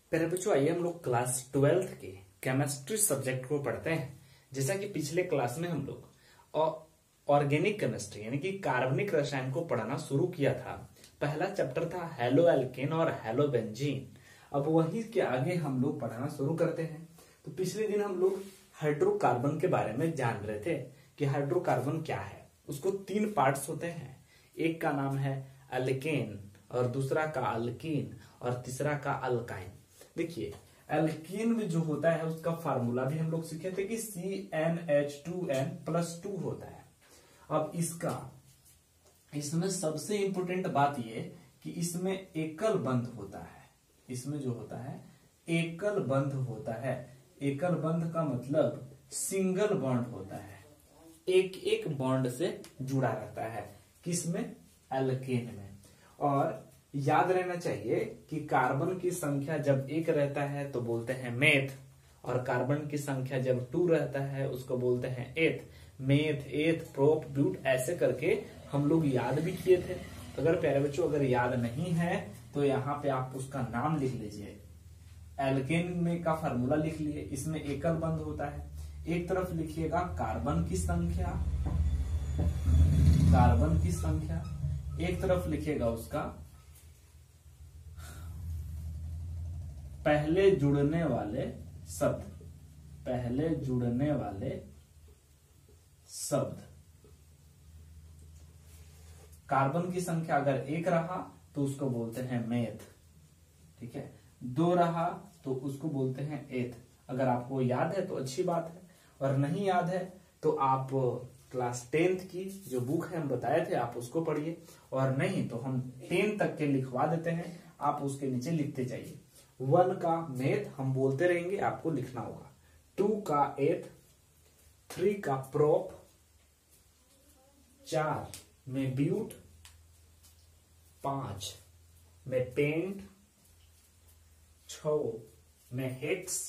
प्यारे बच्चों, आइए हम लोग क्लास 12th के केमिस्ट्री सब्जेक्ट को पढ़ते हैं। जैसा कि पिछले क्लास में हम लोग ऑर्गेनिक केमिस्ट्री यानी कि कार्बनिक रसायन को पढ़ना शुरू किया था। पहला चैप्टर था हेलो एल्केन और हेलो बेंजीन। अब वहीं के आगे हम लोग पढ़ना शुरू करते हैं। तो पिछले दिन हम लोग हाइड्रोकार्बन के बारे में जान रहे थे कि हाइड्रोकार्बन क्या है। उसको 3 पार्ट्स होते हैं। एक का नाम है एल्केन और दूसरा का अल्कीन और तीसरा का अल्काइन। देखिए, एल्कीन में जो होता है उसका फार्मूला भी हम लोग सीखे थे कि CnH2n+2 होता है। अब इसमें सबसे इंपोर्टेंट बात ये कि इसमें एकल बंध होता है। इसमें जो होता है एकल बंध होता है। एकल बंध का मतलब सिंगल बॉन्ड होता है, एक एक बॉन्ड से जुड़ा रहता है। किसमें? एल्केन में। और याद रहना चाहिए कि कार्बन की संख्या जब 1 रहता है तो बोलते हैं मेथ, और कार्बन की संख्या जब 2 रहता है उसको बोलते हैं एथ। मेथ, एथ, प्रोप, ब्यूट ऐसे करके हम लोग याद भी किए थे। अगर प्यारे बच्चों अगर याद नहीं है तो यहाँ पे आप उसका नाम लिख लीजिए। एल्केन में का फार्मूला लिख लिए। इसमें एकल बंध होता है। एक तरफ लिखिएगा कार्बन की संख्या, कार्बन की संख्या, एक तरफ लिखिएगा उसका पहले जुड़ने वाले शब्द, पहले जुड़ने वाले शब्द। कार्बन की संख्या अगर 1 रहा तो उसको बोलते हैं मेथ, ठीक है। 2 रहा तो उसको बोलते हैं एथ। अगर आपको याद है तो अच्छी बात है, और नहीं याद है तो आप क्लास 10th की जो बुक है हम बताए थे आप उसको पढ़िए, और नहीं तो हम 10 तक के लिखवा देते हैं, आप उसके नीचे लिखते जाइए। 1 का मेथ हम बोलते रहेंगे, आपको लिखना होगा। 2 का एथ, 3 का प्रोप, 4 में ब्यूट, 5 में पेंट, 6 में हेक्स,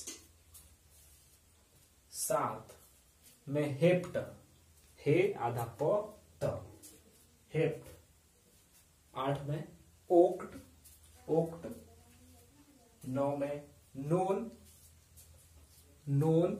7 में हेप्ट, हे आधा प त, हेप्ट। 8 में ओक्ट, ओक्ट। 9 में नोन, नोन।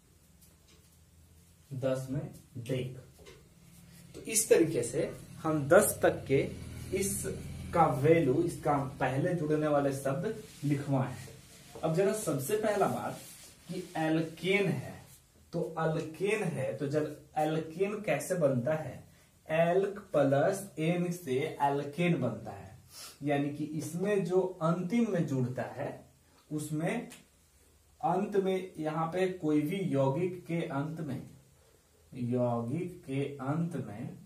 10 में डेक। तो इस तरीके से हम 10 तक के इसका वैल्यू, इसका पहले जुड़ने वाले शब्द लिखवाए। अब जरा सबसे पहला बात कि एल्केन है, तो अल्केन है तो जब एल्केन कैसे बनता है? एल्क प्लस एन से एल्केन बनता है। यानी कि इसमें जो अंतिम में जुड़ता है उसमें अंत में यहां पे कोई भी यौगिक के अंत में, यौगिक के अंत में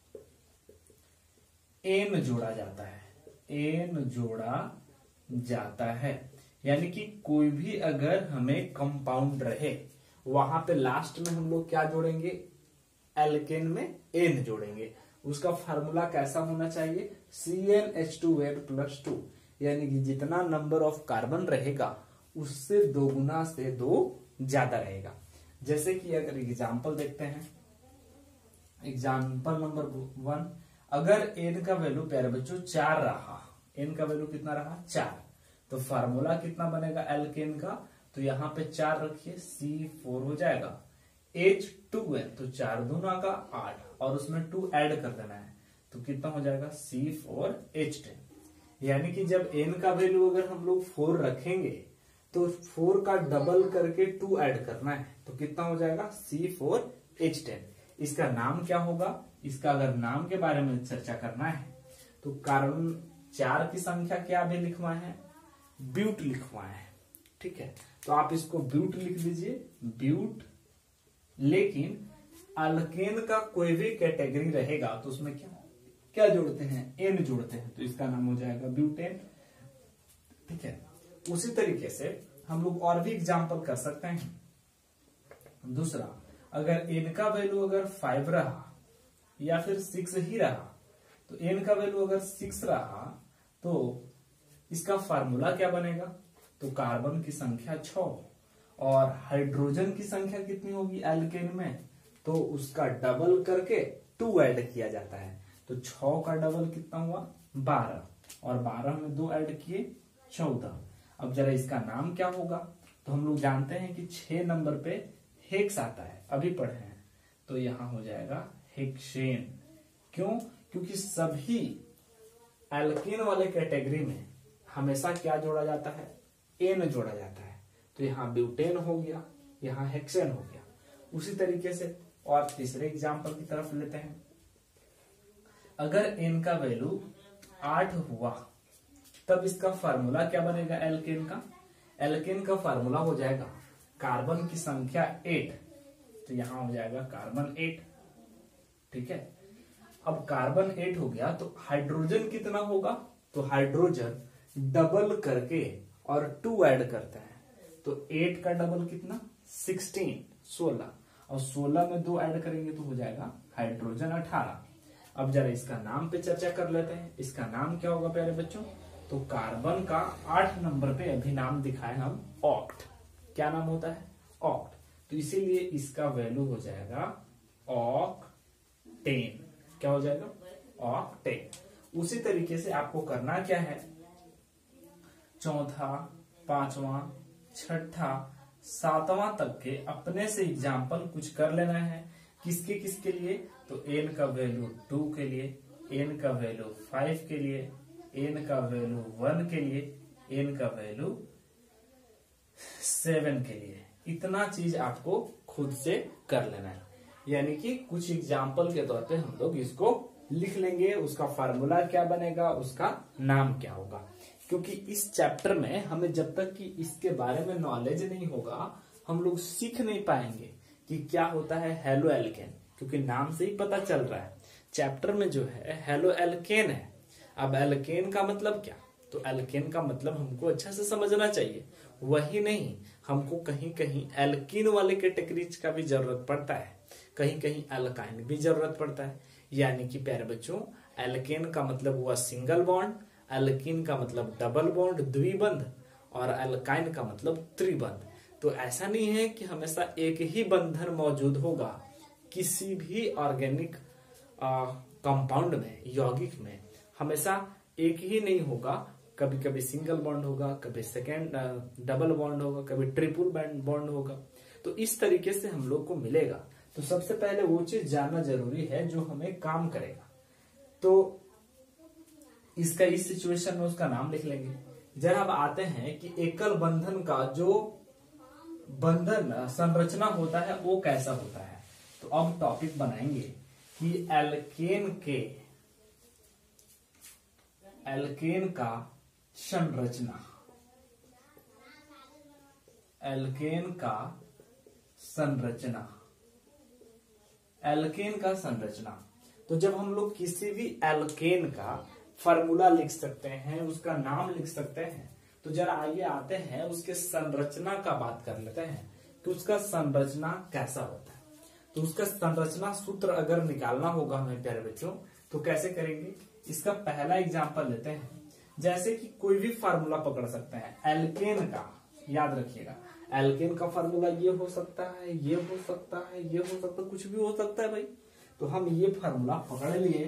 एन जोड़ा जाता है, एन जोड़ा जाता है। यानी कि कोई भी अगर हमें कंपाउंड रहे वहां पे लास्ट में हम लोग क्या जोड़ेंगे? एल्केन में एन जोड़ेंगे। उसका फार्मूला कैसा होना चाहिए? CnH2n+2। यानी कि जितना नंबर ऑफ कार्बन रहेगा उससे 2 गुना से 2 ज्यादा रहेगा। जैसे कि अगर एग्जांपल देखते हैं, एग्जांपल नंबर 1, अगर n का वैल्यू प्यारे बच्चों 4 रहा, n का वैल्यू कितना रहा? 4, तो फार्मूला कितना बनेगा एल्केन का? तो यहाँ पे 4 रखिए, C4 हो जाएगा। H2n तो 4 दूना का 8, और उसमें 2 ऐड कर देना है तो कितना हो जाएगा? C4H10। यानी कि जब n का वैल्यू अगर हम लोग 4 रखेंगे तो 4 का डबल करके 2 ऐड करना है तो कितना हो जाएगा? C4H10। इसका नाम क्या होगा? इसका अगर नाम के बारे में चर्चा करना है तो कार्बन 4 की संख्या क्या भी लिखवाए हैं? ब्यूट लिखवाए हैं, ठीक है। तो आप इसको ब्यूट लिख दीजिए, ब्यूट। लेकिन अल्केन का कोई भी कैटेगरी रहेगा तो उसमें क्या जोड़ते हैं? एन जोड़ते हैं, तो इसका नाम हो जाएगा ब्यूटेन, ठीक है। उसी तरीके से हम लोग और भी एग्जांपल कर सकते हैं। दूसरा, अगर एन का वैल्यू अगर 5 रहा या फिर 6 ही रहा, तो एन का वैल्यू अगर 6 रहा तो इसका फार्मूला क्या बनेगा? तो कार्बन की संख्या 6 और हाइड्रोजन की संख्या कितनी होगी एल्केन में? तो उसका डबल करके 2 ऐड किया जाता है। तो 6 का डबल कितना हुआ? 12, और 12 में 2 ऐड किए 14। अब जरा इसका नाम क्या होगा, तो हम लोग जानते हैं कि 6 नंबर पे हेक्स आता है, अभी पढ़े हैं, तो यहां हो जाएगा हेक्सेन। क्यों? क्योंकि सभी एल्केन वाले कैटेगरी में हमेशा क्या जोड़ा जाता है, एन जोड़ा जाता है। तो यहाँ ब्यूटेन हो गया, यहाँ हेक्सेन हो गया। उसी तरीके से और तीसरे एग्जाम्पल की तरफ लेते हैं। अगर एन का वैल्यू 8 हुआ तब इसका फार्मूला क्या बनेगा एल्केन का? एल्केन का फार्मूला हो जाएगा कार्बन की संख्या 8, तो यहां हो जाएगा कार्बन 8। ठीक है, अब कार्बन 8 हो गया तो हाइड्रोजन कितना होगा, तो हाइड्रोजन डबल करके और 2 ऐड करते हैं, तो 8 का डबल कितना 16 और 16 में 2 ऐड करेंगे तो हो जाएगा हाइड्रोजन 18। अब जरा इसका नाम पे चर्चा कर लेते हैं। इसका नाम क्या होगा प्यारे बच्चों, तो कार्बन का 8 नंबर पे अभी नाम दिखाए हम ऑक्ट। क्या नाम होता है, ऑक्ट। तो इसीलिए इसका वैल्यू हो जाएगा ऑक्टेन। क्या हो जाएगा, ऑक्टेन। उसी तरीके से आपको करना क्या है, चौथा, पांचवा, छठा, सातवां तक के अपने से एग्जाम्पल कुछ कर लेना है। किसके किसके लिए, तो एन का वैल्यू 2 के लिए, एन का वैल्यू 5 के लिए, एन का वैल्यू 1 के लिए, एन का वैल्यू 7 के लिए। इतना चीज आपको खुद से कर लेना है, यानी कि कुछ एग्जाम्पल के तौर पे हम लोग इसको लिख लेंगे, उसका फार्मूला क्या बनेगा, उसका नाम क्या होगा। क्योंकि इस चैप्टर में हमें जब तक कि इसके बारे में नॉलेज नहीं होगा हम लोग सीख नहीं पाएंगे कि क्या होता है हेलो एल्केन, क्योंकि नाम से ही पता चल रहा है चैप्टर में जो है हेलो एल्केन है। अब एल्केन का मतलब क्या, तो एल्केन का मतलब हमको अच्छा से समझना चाहिए। वही नहीं, हमको कहीं कहीं एल्कीन वाले कैटेगरीज का भी जरूरत पड़ता है, कहीं कहीं एल्काइन भी जरूरत पड़ता है। यानी कि प्यारे बच्चों, एल्केन का मतलब हुआ सिंगल बॉन्ड, एल्कीन का मतलब डबल बॉन्ड द्विबंध, और एल्काइन का मतलब त्रिबंध। तो ऐसा नहीं है कि हमेशा एक ही बंधन मौजूद होगा किसी भी ऑर्गेनिक कंपाउंड में, यौगिक में हमेशा एक ही नहीं होगा। कभी कभी सिंगल बॉन्ड होगा, कभी सेकेंड डबल बॉन्ड होगा, कभी ट्रिपल बॉन्ड होगा। तो इस तरीके से हम लोग को मिलेगा। तो सबसे पहले वो चीज जानना जरूरी है जो हमें काम करेगा। तो इसका इस सिचुएशन में उसका नाम लिख लेंगे। जरा अब आते हैं कि एकल बंधन का जो बंधन संरचना होता है वो कैसा होता है। तो अब टॉपिक बनाएंगे कि एल्केन का संरचना, एल्केन का संरचना, एल्केन का संरचना। तो जब हम लोग किसी भी एल्केन का फार्मूला लिख सकते हैं, उसका नाम लिख सकते हैं, तो जरा आइए आते हैं उसके संरचना का बात कर लेते हैं कि उसका संरचना कैसा होता है। तो उसका संरचना सूत्र अगर निकालना होगा हमें प्यारे बच्चों, तो कैसे करेंगे। इसका पहला एग्जांपल लेते हैं। जैसे कि कोई भी फार्मूला पकड़ सकते हैं एल्केन का, याद रखिएगा एल्केन का फार्मूला ये हो सकता है, ये हो सकता है, ये हो सकता है, कुछ भी हो सकता है भाई। तो हम ये फार्मूला पकड़ लिए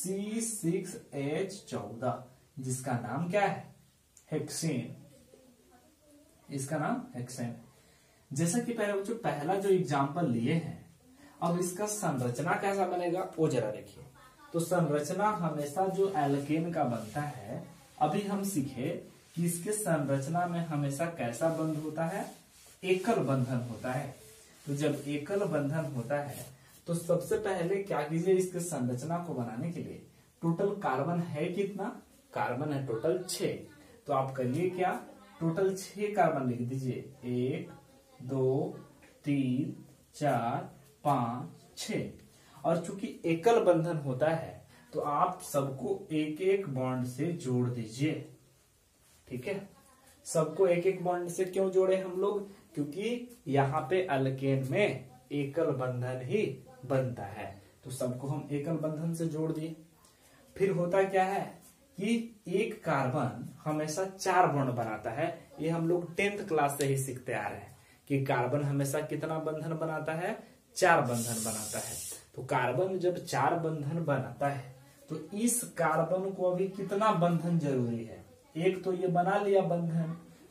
C6H14, जिसका नाम क्या है, हेक्सेन। इसका नाम हेक्सेन। जैसा कि पहले बच्चों पहला जो एग्जांपल लिए हैं, अब इसका संरचना कैसा बनेगा वो जरा देखिए। तो संरचना हमेशा जो एल्केन का बनता है, अभी हम सीखे कि इसके संरचना में हमेशा कैसा बंध होता है, एकल बंधन होता है। तो जब एकल बंधन होता है तो सबसे पहले क्या कीजिए, इसके संरचना को बनाने के लिए टोटल कार्बन है कितना, कार्बन है टोटल 6। तो आप करिए क्या, टोटल 6 कार्बन लिख दीजिए, 1 2 3 4 5 6। और चूंकि एकल बंधन होता है तो आप सबको एक एक बॉन्ड से जोड़ दीजिए। ठीक है, सबको एक एक बॉन्ड से क्यों जोड़े हम लोग, क्योंकि यहाँ पे एल्केन में एकल बंधन ही बनता है। तो सबको हम एकल बंधन से जोड़ दिए। फिर होता क्या है कि एक कार्बन हमेशा 4 बॉन्ड बनाता है। ये हम लोग 10th क्लास से ही सीखते आ रहे हैं कि कार्बन हमेशा कितना बंधन बनाता है, 4 बंधन बनाता है। तो कार्बन जब 4 बंधन बनाता है तो इस कार्बन को अभी कितना बंधन जरूरी है, एक तो ये बना लिया बंधन,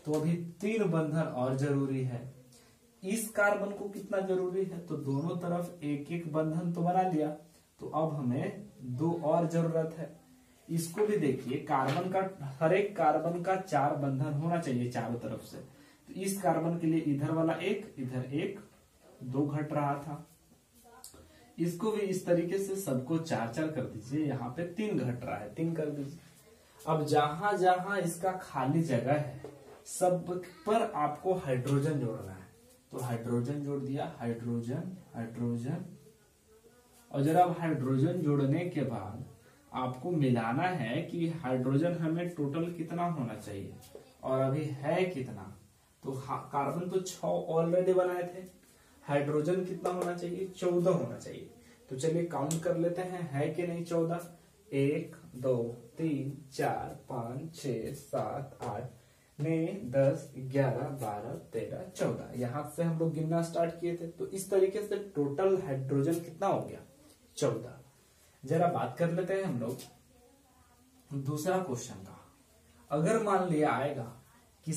तो अभी 3 बंधन और जरूरी है। इस कार्बन को कितना जरूरी है, तो दोनों तरफ एक एक बंधन तो बना लिया, तो अब हमें 2 और जरूरत है। इसको भी देखिए, कार्बन का हर एक कार्बन का 4 बंधन होना चाहिए चारों तरफ से। तो इस कार्बन के लिए इधर वाला एक, इधर एक, 2 घट रहा था। इसको भी इस तरीके से सबको 4-4 कर दीजिए, यहाँ पे 3 घट रहा है, 3 कर दीजिए। अब जहां जहां इसका खाली जगह है सब पर आपको हाइड्रोजन जोड़ना है, तो हाइड्रोजन जोड़ दिया, हाइड्रोजन हाइड्रोजन। और जरा अब हाइड्रोजन जोड़ने के बाद आपको मिलाना है कि हाइड्रोजन हमें टोटल कितना होना चाहिए और अभी है कितना। तो कार्बन तो 6 ऑलरेडी बनाए थे, हाइड्रोजन कितना होना चाहिए, 14 होना चाहिए। तो चलिए काउंट कर लेते हैं, है कि नहीं 14। 1 2 3 4 5 6 7 8 9 10 11 12 13 14। यहां से हम लोग गिनना स्टार्ट किए थे, तो इस तरीके से टोटल हाइड्रोजन कितना हो गया, 14। जरा बात कर लेते हैं हम लोग दूसरा क्वेश्चन का। अगर मान लिया आएगा कि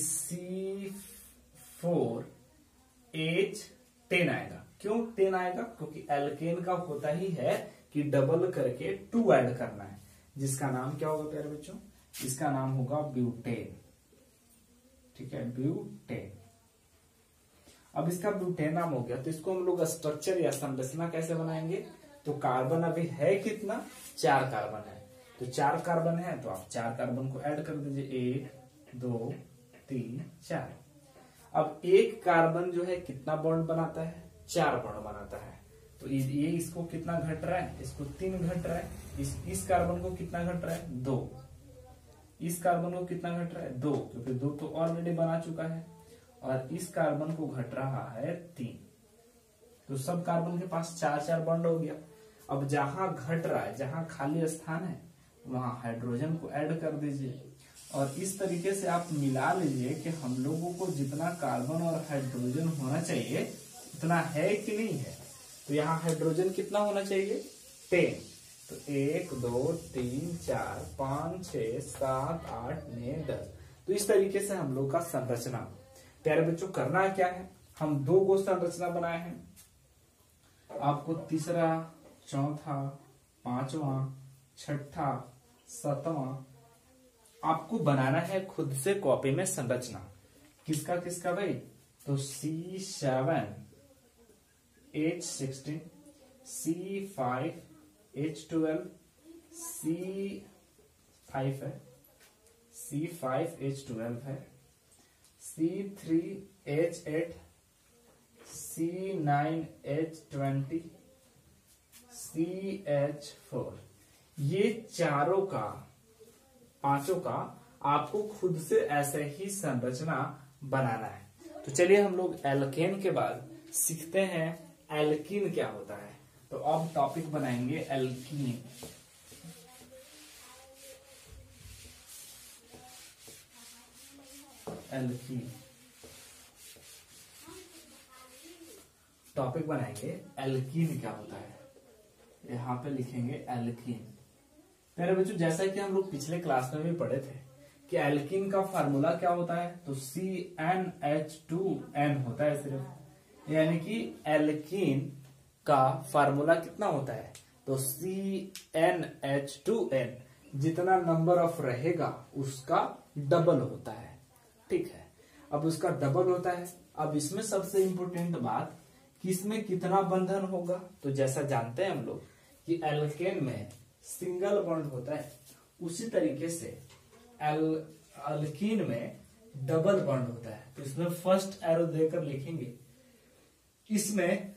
C4H10 आएगा। क्यों 10 आएगा, क्योंकि एल्केन का होता ही है कि डबल करके 2 ऐड करना है, जिसका नाम क्या होगा प्यारे बच्चों, इसका नाम होगा ब्यूटेन। ठीक है, ब्यूटेन। अब इसका ब्यूटेन नाम हो गया, तो इसको हम लोग स्ट्रक्चर या संरचना कैसे बनाएंगे। तो कार्बन अभी है कितना, 4 कार्बन है, तो 4 कार्बन है, तो आप 4 कार्बन को ऐड कर दीजिए, 1 2 3 4। अब एक कार्बन जो है कितना बॉन्ड बनाता है, 4 बॉन्ड बनाता है। तो ये इसको कितना घट रहा है, इसको 3 घट रहा है। इस कार्बन को कितना घट रहा है, 2। इस कार्बन को कितना घट रहा है, 2, क्योंकि 2 तो ऑलरेडी बना चुका है। और इस कार्बन को घट रहा है 3। तो सब कार्बन के पास 4-4 बॉन्ड हो गया। अब जहां घट रहा है, जहां खाली स्थान है, वहां हाइड्रोजन को ऐड कर दीजिए। और इस तरीके से आप मिला लीजिए कि हम लोगों को जितना कार्बन और हाइड्रोजन होना चाहिए उतना है कि नहीं है। तो यहाँ हाइड्रोजन कितना होना चाहिए, 10। तो 1 2 3 4 5 6 7 8 9 10। तो इस तरीके से हम लोग का संरचना, प्यारे बच्चों करना क्या है, हम 2 गो संरचना बनाए हैं। आपको तीसरा, चौथा, 5वां, 6ठा, 7वां आपको बनाना है खुद से कॉपी में संरचना। किसका किसका भाई, तो C7H16, C5H12, C5 है, C5H12 है, C3H8, C9H20, CH4। ये चारों का, 5 का आपको खुद से ऐसे ही संरचना बनाना है। तो चलिए हम लोग एल्केन के बाद सीखते हैं एल्कीन क्या होता है। तो अब टॉपिक बनाएंगे एल्कीन। एल्कीन टॉपिक बनाएंगे, एल्कीन क्या होता है, यहां पे लिखेंगे एल्कीन। मेरे बच्चों जैसा कि हम लोग पिछले क्लास में भी पढ़े थे कि एल्कीन का फार्मूला क्या होता है, तो CnH2n होता है सिर्फ, यानी कि एल्कीन का फार्मूला कितना होता है, तो CnH2n। जितना नंबर ऑफ रहेगा उसका डबल होता है। ठीक है, अब उसका डबल होता है। अब इसमें सबसे इंपॉर्टेंट बात कि इसमें कितना बंधन होगा, तो जैसा जानते हैं हम लोग कि एल्केन में सिंगल बॉन्ड होता है, उसी तरीके से एल्कीन में डबल बॉन्ड होता है। तो इसमें फर्स्ट एरो देकर लिखेंगे, इसमें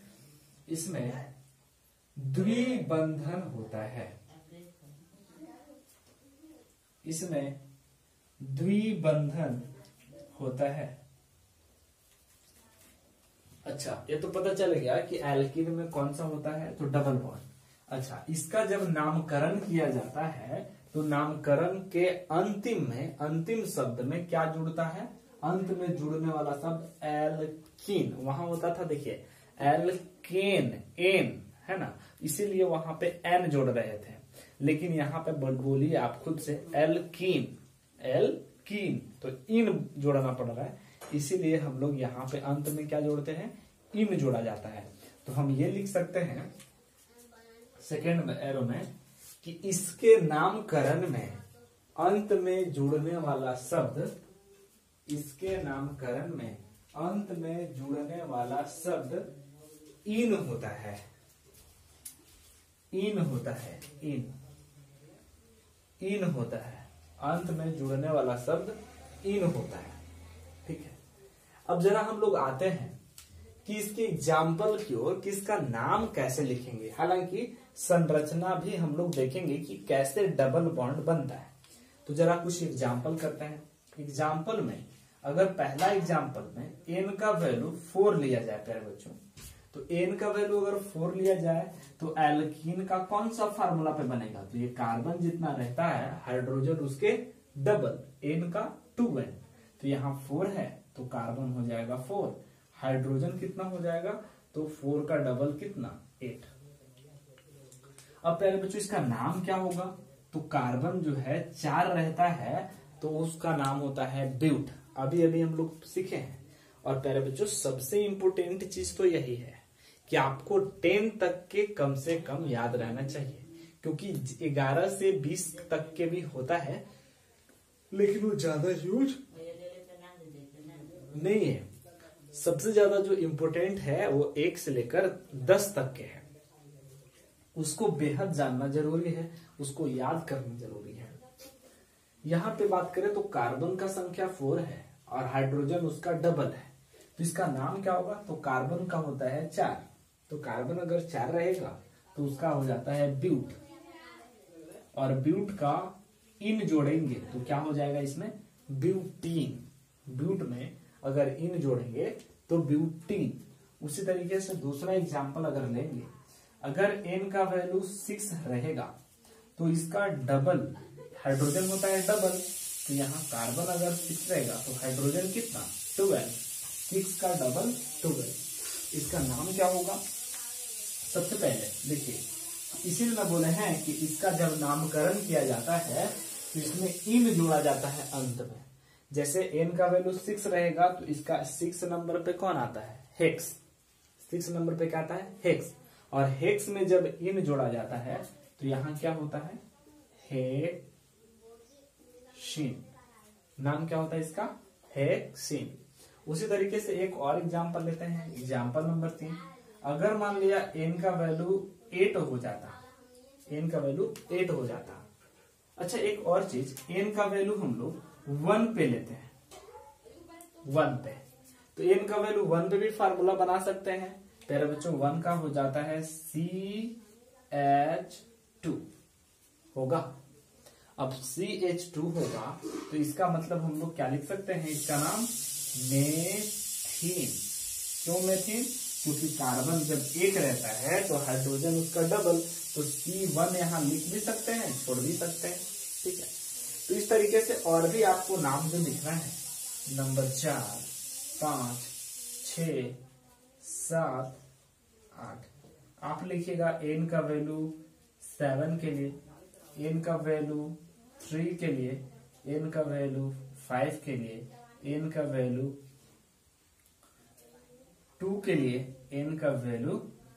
द्विबंधन होता है, इसमें द्विबंधन होता है। अच्छा, ये तो पता चल गया कि एल्कीन में कौन सा होता है, तो डबल बॉन्ड। अच्छा, इसका जब नामकरण किया जाता है तो नामकरण के अंतिम शब्द में क्या जुड़ता है, अंत में जुड़ने वाला शब्द एल्कीन वहां होता था। देखिए एल्केन, एन है ना, इसीलिए वहां पे एन जोड़ रहे थे, लेकिन यहाँ पे बोलिए आप खुद से एल्कीन, एल्कीन। कीन, तो इन जोड़ना पड़ रहा है, इसीलिए हम लोग यहाँ पे अंत में क्या जोड़ते हैं, इन जोड़ा जाता है। तो हम ये लिख सकते हैं सेकेंड एरो में कि इसके नामकरण में अंत में जुड़ने वाला शब्द, इसके नामकरण में अंत में जुड़ने वाला शब्द इन होता है, इन होता है, इन होता है, अंत में जुड़ने वाला शब्द इन होता है। ठीक है, अब जरा हम लोग आते हैं कि इसके एग्जाम्पल की ओर कि इसका नाम कैसे लिखेंगे। हालांकि संरचना भी हम लोग देखेंगे कि कैसे डबल बॉन्ड बनता है। तो जरा कुछ एग्जाम्पल करते हैं। एग्जाम्पल में अगर पहला एग्जाम्पल में एन का वैल्यू 4 लिया जाए प्यारे बच्चों, तो एन का वैल्यू अगर 4 लिया जाए तो एल्कीन का कौन सा फार्मूला पे बनेगा, तो ये कार्बन जितना रहता है हाइड्रोजन उसके डबल, एन का 2n, तो यहाँ 4 है तो कार्बन हो जाएगा 4, हाइड्रोजन कितना हो जाएगा, तो 4 का डबल कितना 8। अब प्यारे बच्चों इसका नाम क्या होगा, तो कार्बन जो है 4 रहता है तो उसका नाम होता है ब्यूट। अभी अभी हम लोग सीखे हैं। और प्यारे बच्चों सबसे इंपोर्टेंट चीज तो यही है कि आपको 10 तक के कम से कम याद रहना चाहिए, क्योंकि 11 से 20 तक के भी होता है लेकिन वो ज्यादा यूज नहीं है। सबसे ज्यादा जो इम्पोर्टेंट है वो 1 से लेकर 10 तक के है, उसको बेहद जानना जरूरी है, उसको याद करना जरूरी है। यहाँ पे बात करें तो कार्बन का संख्या 4 है और हाइड्रोजन उसका डबल है, तो इसका नाम क्या होगा, तो कार्बन का होता है 4, तो कार्बन अगर 4 रहेगा तो उसका हो जाता है ब्यूट, और ब्यूट का इन जोड़ेंगे तो क्या हो जाएगा इसमें ब्यूटीन, ब्यूट में अगर इन जोड़ेंगे तो ब्यूटीन। उसी तरीके से दूसरा एग्जाम्पल अगर लेंगे, अगर n का वैल्यू 6 रहेगा तो इसका डबल, हाइड्रोजन होता है डबल, तो यहाँ कार्बन अगर 6 रहेगा तो हाइड्रोजन कितना 12, 6 का डबल 12। इसका नाम क्या होगा, सबसे पहले देखिए इसीलिए मैं बोले हैं कि इसका जब नामकरण किया जाता है तो इसमें इन जोड़ा जाता है अंत में। जैसे n का वैल्यू 6 रहेगा तो इसका 6 नंबर पे कौन आता है, हेक्स, 6 नंबर पे क्या आता है, हेक्स, और हेक्स में जब इन जोड़ा जाता है तो यहाँ क्या होता है, हेक्सीन, नाम क्या होता है इसका, हेक्सीन। उसी तरीके से एक और एग्जांपल लेते हैं, एग्जांपल नंबर 3। अगर मान लिया n का वैल्यू 8 हो जाता, n का वैल्यू 8 हो जाता। अच्छा एक और चीज, n का वैल्यू हम लोग 1 पे लेते हैं, 1 पे, तो n का वैल्यू 1 पे भी फार्मूला बना सकते हैं प्यारे बच्चों। 1 का हो जाता है CH2 होगा। अब CH2 होगा तो इसका मतलब हम लोग क्या लिख सकते हैं, इसका नाम मेथीन। क्यों मेथीन, क्योंकि कार्बन जब 1 रहता है तो हाइड्रोजन उसका डबल, तो C1 यहाँ लिख भी सकते हैं, छोड़ भी सकते हैं। ठीक है, तो इस तरीके से और भी आपको नाम जो लिखना है, नंबर 4, 5, 6, 7, 8, आप लिखिएगा n का वैल्यू 7 के लिए, n का वैल्यू 3 के लिए, n का वैल्यू 5 के लिए, n का वैल्यू 2 के लिए, n का वैल्यू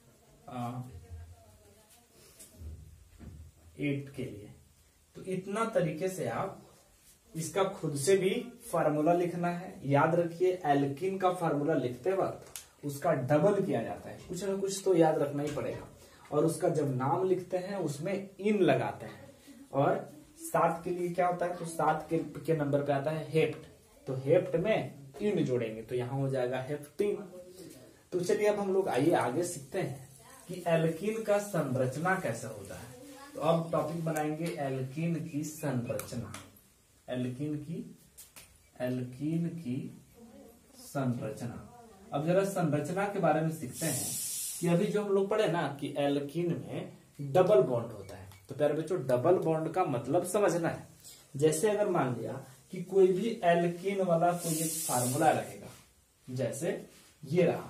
8 के लिए। तो इतना तरीके से आप इसका खुद से भी फार्मूला लिखना है। याद रखिए एल्कीन का फार्मूला लिखते वक्त उसका डबल किया जाता है, कुछ ना कुछ तो याद रखना ही पड़ेगा। और उसका जब नाम लिखते हैं उसमें इन लगाते हैं। और 7 के लिए क्या होता है, तो 7 के नंबर पे आता है हेप्ट, तो हेप्ट में इन जोड़ेंगे तो यहाँ हो जाएगा हेप्टीन। तो चलिए अब हम लोग आइए आगे सीखते हैं कि एल्कीन का संरचना कैसे होता है। तो अब टॉपिक बनाएंगे एल्कीन की संरचना, एल्कीन की संरचना। अब जरा संरचना के बारे में सीखते हैं कि अभी जो हम लोग पढ़े ना कि एल्कीन में डबल बॉन्ड होता है। तो प्यारे बच्चों डबल बॉन्ड का मतलब समझना है। जैसे अगर मान लिया कि कोई भी एल्कीन वाला कोई एक फार्मूला रहेगा, जैसे ये रहा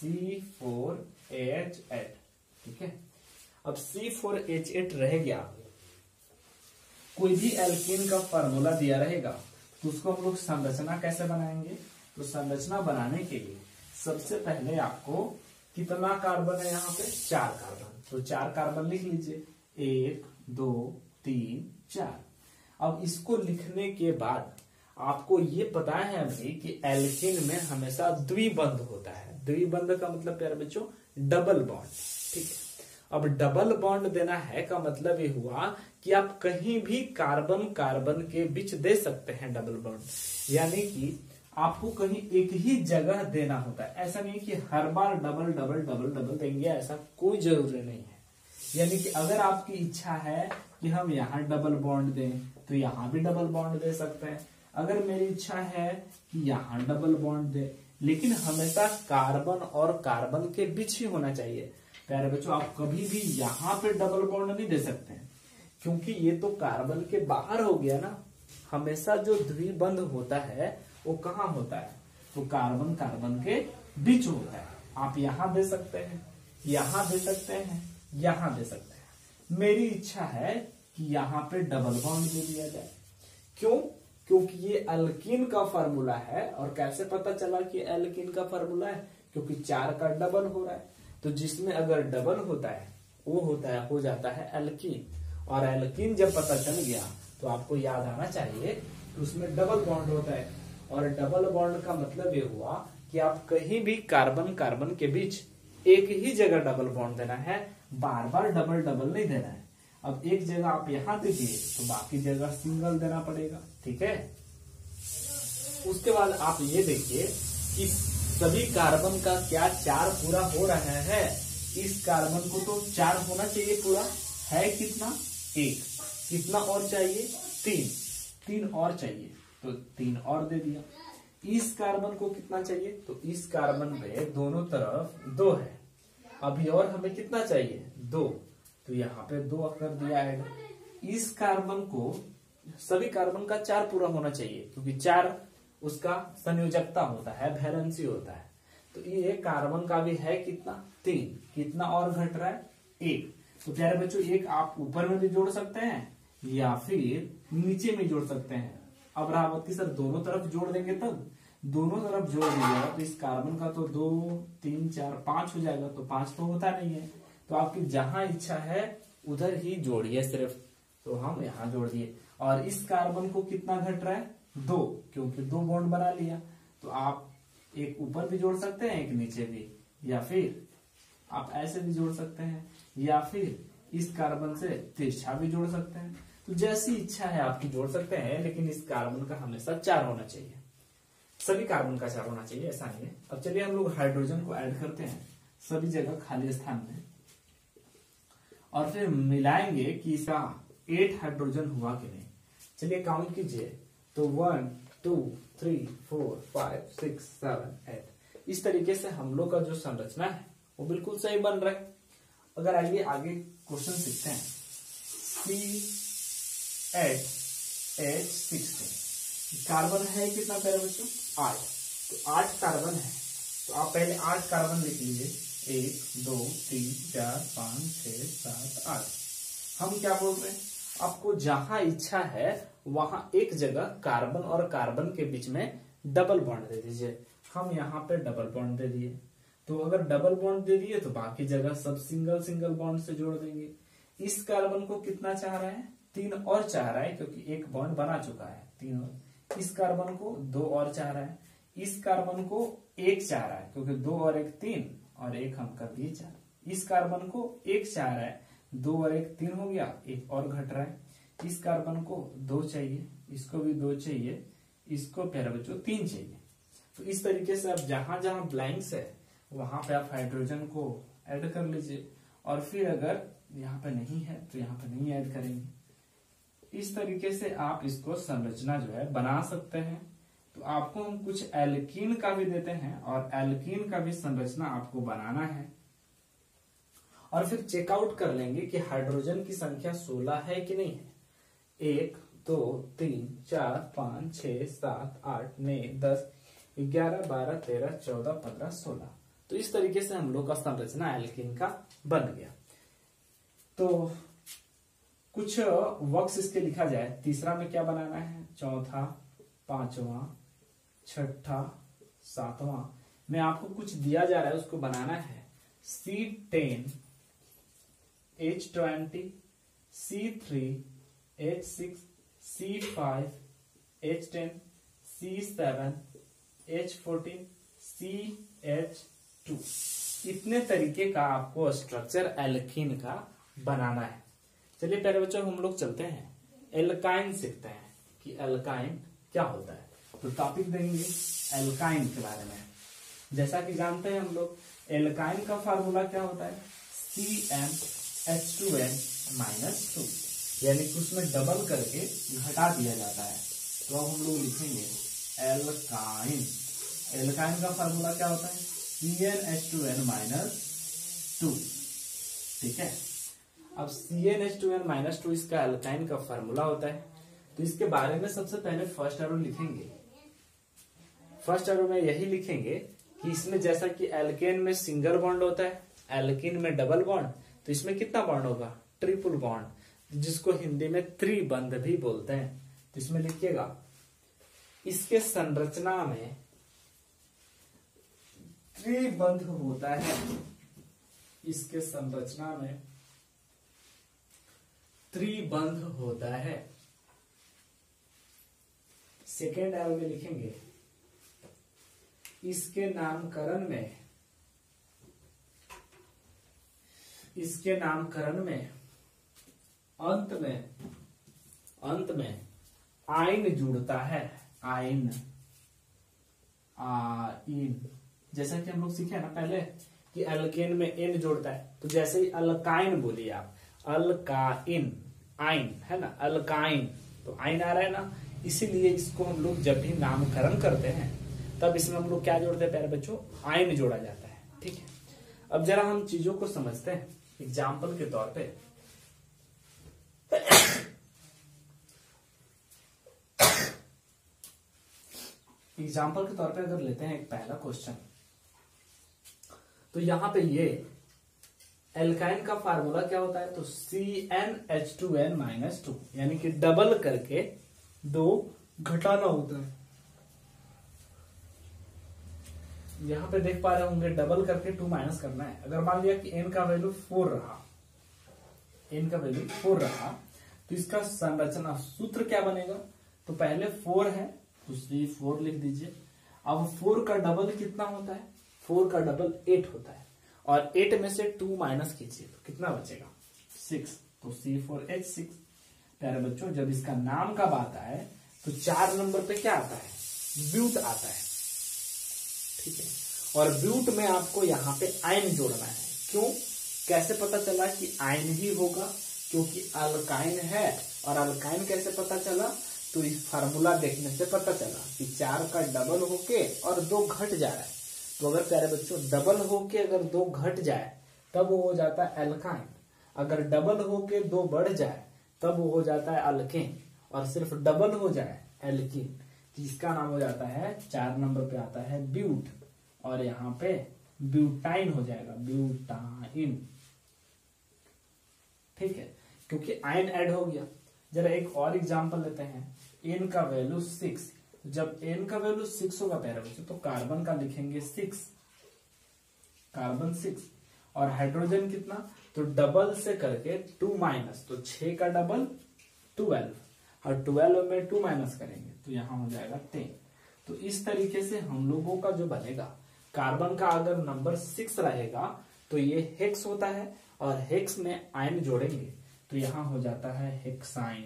C4H8, ठीक है। अब C4H8 रह गया, कोई भी एल्कीन का फार्मूला दिया रहेगा, तो उसको हम लोग संरचना कैसे बनाएंगे? तो संरचना बनाने के लिए सबसे पहले आपको कितना कार्बन है यहाँ पे? 4 कार्बन। तो 4 कार्बन लिख लीजिए, 1 2 3 4। अब इसको लिखने के बाद आपको ये पता है अभी कि एल्केन में हमेशा द्विबंध होता है। द्विबंध का मतलब प्यारे बच्चों डबल बॉन्ड, ठीक है। अब डबल बॉन्ड देना है का मतलब ये हुआ कि आप कहीं भी कार्बन कार्बन के बीच दे सकते हैं डबल बॉन्ड, यानी कि आपको कहीं एक ही जगह देना होता है। ऐसा नहीं कि हर बार डबल डबल डबल डबल देंगे, ऐसा कोई जरूरी नहीं है। यानी कि अगर आपकी इच्छा है कि हम यहाँ डबल बॉन्ड दें तो यहाँ भी डबल बॉन्ड दे सकते हैं। अगर मेरी इच्छा है कि यहाँ डबल बॉन्ड दे, लेकिन हमेशा कार्बन और कार्बन के बीच ही होना चाहिए। प्यारे बच्चों, आप कभी भी यहाँ पे डबल बॉन्ड नहीं दे सकते हैं, क्योंकि ये तो कार्बन के बाहर हो गया ना। हमेशा जो द्विबंध होता है वो कहाँ होता है? तो कार्बन कार्बन के बीच होता है। आप यहाँ दे सकते हैं, यहाँ दे सकते हैं, यहाँ दे सकते हैं। मेरी इच्छा है कि यहाँ पे डबल बॉन्ड दे दिया जाए। क्यों? क्योंकि ये एल्कीन का फार्मूला है। और कैसे पता चला कि एल्कीन का फार्मूला है? क्योंकि 4 का डबल हो रहा है। तो जिसमें अगर डबल होता है वो हो जाता है एल्कीन। और एल्कीन जब पता चल गया तो आपको याद आना चाहिए कि उसमें डबल बॉन्ड होता है। और डबल बॉन्ड का मतलब ये हुआ कि आप कहीं भी कार्बन कार्बन के बीच एक ही जगह डबल बॉन्ड देना है, बार बार डबल डबल नहीं देना है। अब एक जगह आप यहां दीजिए तो बाकी जगह सिंगल देना पड़ेगा, ठीक है। उसके बाद आप ये देखिए कि सभी कार्बन का क्या 4 पूरा हो रहा है? इस कार्बन को तो 4 होना चाहिए पूरा, है कितना? 1। कितना और चाहिए? 3 और चाहिए, तो 3 और दे दिया। इस कार्बन को कितना चाहिए? तो इस कार्बन में दोनों तरफ 2 है। अभी और हमें कितना चाहिए? 2। तो यहाँ पे 2 कर दिया है। इस कार्बन को, सभी कार्बन का 4 पूरा होना चाहिए, क्योंकि 4 उसका संयोजकता होता है, वैलेंसी होता है। तो ये कार्बन का भी है कितना? 3। कितना और घट रहा है? 1। तो प्यारे बच्चों, एक आप ऊपर में भी जोड़ सकते हैं या फिर नीचे में जोड़ सकते हैं। अब रावती सर दोनों तरफ जोड़ देंगे, तब दोनों तरफ जोड़ दीजिएगा तो इस कार्बन का तो 2 3 4 5 हो जाएगा। तो 5 तो होता नहीं है, तो आपकी जहां इच्छा है उधर ही जोड़िए सिर्फ। तो हम यहाँ जोड़ दिए। और इस कार्बन को कितना घट रहा है? 2, क्योंकि 2 बॉन्ड बना लिया। तो आप एक ऊपर भी जोड़ सकते हैं, एक नीचे भी, या फिर आप ऐसे भी जोड़ सकते हैं, या फिर इस कार्बन से तिरछा भी जोड़ सकते हैं। तो जैसी इच्छा है आपकी जोड़ सकते हैं, लेकिन इस कार्बन का हमेशा 4 होना चाहिए। सभी कार्बन का 4 होना चाहिए, ऐसा नहीं है। अब चलिए हम लोग हाइड्रोजन को ऐड करते हैं सभी जगह खाली स्थान में, और फिर मिलाएंगे कि इसका 8 हाइड्रोजन हुआ कि नहीं। चलिए काउंट कीजिए, तो 1 2 3 4 5 6 7 8। इस तरीके से हम लोग का जो संरचना है वो बिल्कुल सही बन रहा है। अगर आइए आगे क्वेश्चन सीखते हैं। C8H16 कार्बन है कितना प्यारे बच्चों? 8। तो 8 कार्बन है, तो आप पहले 8 कार्बन लिख लीजिए। 1 2 3 4 5 6 7 8। हम क्या बोल रहे हैं? आपको जहां इच्छा है वहां एक जगह कार्बन और कार्बन के बीच में डबल बॉन्ड दे दीजिए। हम यहाँ पे डबल बॉन्ड दे दिए। तो अगर डबल बॉन्ड दे दिए तो बाकी जगह सब सिंगल सिंगल बॉन्ड से जोड़ देंगे। इस कार्बन को कितना चाह रहा है? 3 और चाह रहा है, क्योंकि एक बॉन्ड बना चुका है। 3 और। इस कार्बन को 2 और चाह रहा है। इस कार्बन को 1 चाह रहा है, क्योंकि 2 और 1 3, और 1 हम कर दिए 4। इस कार्बन को 1 चाह रहा है, 2 और 1 3 हो गया, 1 और घट रहा है। इस कार्बन को 2 चाहिए, इसको भी 2 चाहिए, इसको प्यारे बच्चों 3 चाहिए। तो इस तरीके से आप जहां जहां ब्लैंक्स है वहां पे आप हाइड्रोजन को ऐड कर लीजिए, और फिर अगर यहाँ पे नहीं है तो यहाँ पे नहीं ऐड करेंगे। इस तरीके से आप इसको संरचना जो है बना सकते हैं। तो आपको हम कुछ एल्कीन का भी देते हैं, और एल्कीन का भी संरचना आपको बनाना है, और फिर चेकआउट कर लेंगे कि हाइड्रोजन की संख्या 16 है कि नहीं है। 1 2 3 4 5 6 7 8 9 10 11 12 13 14 15 16। तो इस तरीके से हम लोग का संरचना एल्कीन का बन गया। तो कुछ वर्क्स इसके लिखा जाए। तीसरा में क्या बनाना है, चौथा, पांचवा, छठा, सातवां में आपको कुछ दिया जा रहा है, उसको बनाना है। C10, H20, C3, H6, C5, H10, C7, H14, CH2। इतने तरीके का आपको स्ट्रक्चर एल्कीन का बनाना है। चलिए प्यारे बच्चों, हम लोग चलते हैं एल्काइन सीखते हैं कि एल्काइन क्या होता है। तो टॉपिक देंगे एल्काइन के बारे में। जैसा कि जानते हैं हम लोग, एल्काइन का फार्मूला क्या होता है, CmH2n -2, यानी कि उसमें डबल करके घटा दिया जाता है। तो अब हम लोग लिखेंगे एल्काइन। एल्काइन का फार्मूला क्या होता है, CnH2n -2। ठीक है, अब CnH2n -2 इसका एल्काइन का फार्मूला होता है। तो इसके बारे में सबसे पहले फर्स्ट एरो लिखेंगे। फर्स्ट एरो में यही लिखेंगे कि इसमें जैसा कि एल्केन में सिंगल बॉन्ड होता है, एल्कीन में डबल बॉन्ड, तो इसमें कितना बॉन्ड होगा, ट्रिपल बॉन्ड, जिसको हिंदी में त्रिबंध भी बोलते हैं। तो इसमें लिखिएगा, इसके संरचना में त्रिबंध होता है। इसके संरचना में त्रिबंध होता है। सेकेंड एरो में लिखेंगे, इसके नामकरण में अंत में आइन जुड़ता है। आइन जैसा कि हम लोग सीखे ना पहले कि अल्केन में एन जोड़ता है, तो जैसे ही अल्काइन बोलिए आप, अल्काइन, आइन है ना, अल्काइन, तो आइन आ रहा है ना, इसीलिए इसको हम लोग जब भी नामकरण करते हैं तब इसमें हम लोग क्या जोड़ते हैं प्यारे बच्चों, आइन जोड़ा जाता है। ठीक है, अब जरा हम चीजों को समझते हैं एग्जाम्पल के तौर पे। एग्जाम्पल के तौर पे अगर लेते हैं एक पहला क्वेश्चन, तो यहां पे ये एल्काइन का फार्मूला क्या होता है, तो CnH2n -2, यानी कि डबल करके 2 घटाना होता है। यहां पे देख पा रहे होंगे डबल करके 2 माइनस करना है। अगर मान लिया कि n का वैल्यू 4 रहा, तो इसका संरचना सूत्र क्या बनेगा, तो पहले 4 है तो C4 लिख दीजिए। अब 4 का डबल कितना होता है, 4 का डबल 8 होता है, और 8 में से 2 माइनस कीजिए तो कितना बचेगा, 6, तो C4H6। प्यारे बच्चों, जब इसका नाम का बात आए तो 4 नंबर पे क्या आता है, ब्यूट आता है। ठीक है, और ब्यूट में आपको यहाँ पे आयन जोड़ना है। क्यों, कैसे पता चला कि आयन ही होगा, क्योंकि अल्काइन है। और अल्काइन कैसे पता चला, तो इस फार्मूला देखने से पता चला कि 4 का डबल होके और 2 घट जा रहा है। तो अगर प्यारे बच्चों डबल होके अगर 2 घट जाए तब वो हो जाता है एल्काइन, अगर डबल होके 2 बढ़ जाए तब वो हो जाता है अल्केन, और सिर्फ डबल हो जाए एल्कीन, जिसका नाम हो जाता है 4 नंबर पे आता है ब्यूट, और यहाँ पे ब्यूटाइन हो जाएगा, ब्यूटाइन। ठीक है, क्योंकि आयन ऐड हो गया। जरा एक और एग्जांपल लेते हैं, n का वैल्यू 6। जब n का वैल्यू 6 होगा प्यारे बच्चों, तो कार्बन का लिखेंगे 6, कार्बन 6, और हाइड्रोजन कितना, तो डबल से करके 2 माइनस, तो 6 का डबल 12, और 12 में 2 माइनस करेंगे तो यहां हो जाएगा 10। तो इस तरीके से हम लोगों का जो बनेगा, कार्बन का अगर नंबर 6 रहेगा तो ये हेक्स होता है, और हेक्स में आयन जोड़ेंगे तो यहां हो जाता है हेक्साइन।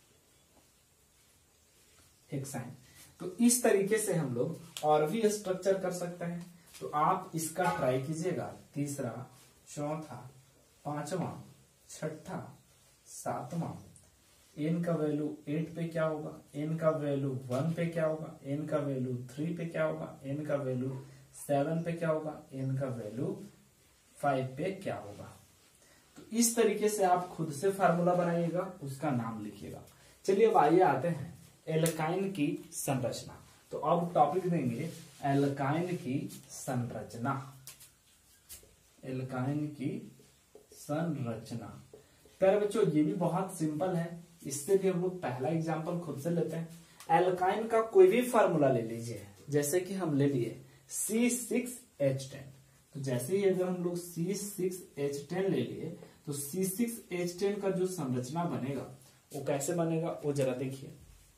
हेक्साइन। तो इस तरीके से हम लोग और भी स्ट्रक्चर कर सकते हैं। तो आप इसका ट्राई कीजिएगा, तीसरा, चौथा, पांचवा, छठा, सातवां। n का वैल्यू 8 पे क्या होगा, n का वैल्यू 1 पे क्या होगा, n का वैल्यू 3 पे क्या होगा, n का वैल्यू 7 पे क्या होगा, n का वैल्यू 5 पे क्या होगा। तो इस तरीके से आप खुद से फार्मूला बनाइएगा, उसका नाम लिखिएगा। चलिए अब आइए आते हैं एल्काइन की संरचना। तो अब टॉपिक देंगे एल्काइन की संरचना। एल्काइन की संरचना प्यारे बच्चों, ये भी बहुत सिंपल है। इससे भी हम लोग पहला एग्जांपल खुद से लेते हैं। एल्काइन का कोई भी फार्मूला ले लीजिए, जैसे कि हम ले लिए C6H10, तो जैसे ही अगर हम लोग C6H10 ले लिए तो C6H10 का जो संरचना बनेगा वो कैसे बनेगा वो जरा देखिए।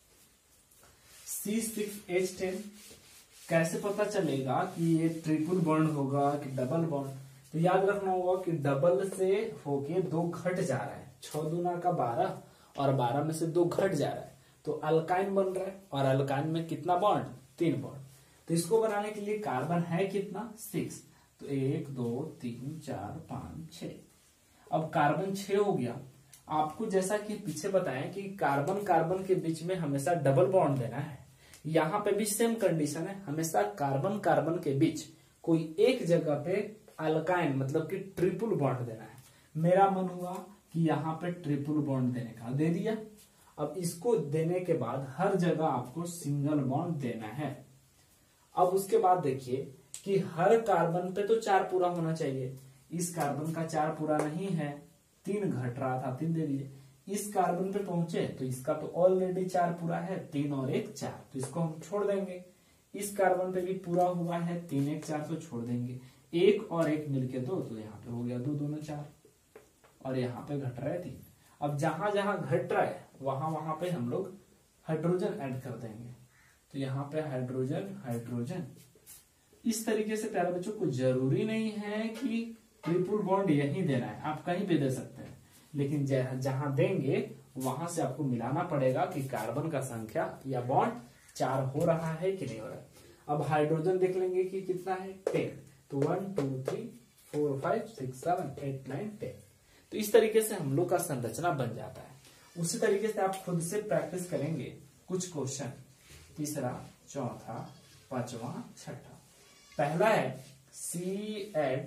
C6H10 कैसे पता चलेगा कि ये ट्रिपल बॉन्ड होगा कि डबल बॉन्ड? तो याद रखना होगा कि डबल से होके 2 घट जा रहा है, 6 दूना का 12 और 12 में से 2 घट जा रहा है, तो अल्काइन बन रहा है। और अल्काइन में कितना बॉन्ड? 3 बॉन्ड। तो इसको बनाने के लिए कार्बन है कितना? 6। तो 1 2 3 4 5 6। अब कार्बन 6 हो गया। आपको जैसा कि पीछे बताया कि कार्बन कार्बन के बीच में हमेशा डबल बॉन्ड देना है, यहाँ पे भी सेम कंडीशन है, हमेशा कार्बन कार्बन के बीच कोई एक जगह पे अल्काइन मतलब कि ट्रिपल बॉन्ड देना है। मेरा मन हुआ कि यहाँ पे ट्रिपल बॉन्ड देने का, दे दिया। अब इसको देने के बाद हर जगह आपको सिंगल बॉन्ड देना है। अब उसके बाद देखिए कि हर कार्बन पे तो 4 पूरा होना चाहिए। इस कार्बन का 4 पूरा नहीं है, 3 घट रहा था, 3 दे दिए। इस कार्बन पे पहुंचे तो इसका तो ऑलरेडी 4 पूरा है, 3 और 1 4, तो इसको हम छोड़ देंगे। इस कार्बन पे भी पूरा हुआ है, 3 1 4, तो छोड़ देंगे। 1 और 1 मिलके 2, तो यहाँ पे हो गया 2 2 4, और यहाँ पे घट रहा है 3। अब जहां जहां घट रहा है वहां वहां पे हम लोग हाइड्रोजन ऐड कर देंगे। तो यहाँ पे हाइड्रोजन हाइड्रोजन। इस तरीके से प्यारे बच्चों को जरूरी नहीं है कि ट्रिपल बॉन्ड यही देना है, आप कहीं पे दे सकते हैं, लेकिन जहां देंगे वहां से आपको मिलाना पड़ेगा कि कार्बन का संख्या या बॉन्ड 4 हो रहा है कि नहीं हो रहा है। अब हाइड्रोजन देख लेंगे कि कितना है, 10। तो 1 2 3 4 5 6 7 8 9 10। तो इस तरीके से हम लोग का संरचना बन जाता है। उसी तरीके से आप खुद से प्रैक्टिस करेंगे कुछ क्वेश्चन, तीसरा, चौथा, पांचवा, छठा। पहला है C8H14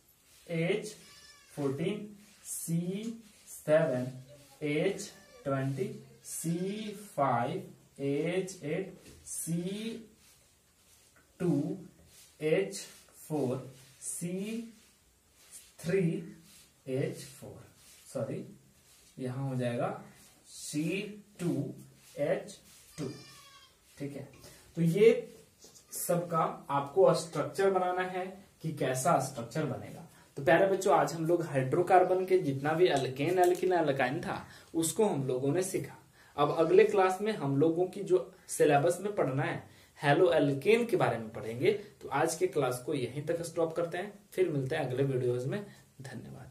C7H20 C5H8 C2H4 C3H4, sorry यहां हो जाएगा C2H2। ठीक है, तो ये सबका आपको स्ट्रक्चर बनाना है कि कैसा स्ट्रक्चर बनेगा। तो प्यारे बच्चों, आज हम लोग हाइड्रोकार्बन के जितना भी अल्केन एल्किन अल्काइन था उसको हम लोगों ने सीखा। अब अगले क्लास में हम लोगों की जो सिलेबस में पढ़ना है हेलो एल्केन के बारे में पढ़ेंगे। तो आज के क्लास को यहीं तक स्टॉप करते हैं, फिर मिलते हैं अगले वीडियोज में। धन्यवाद।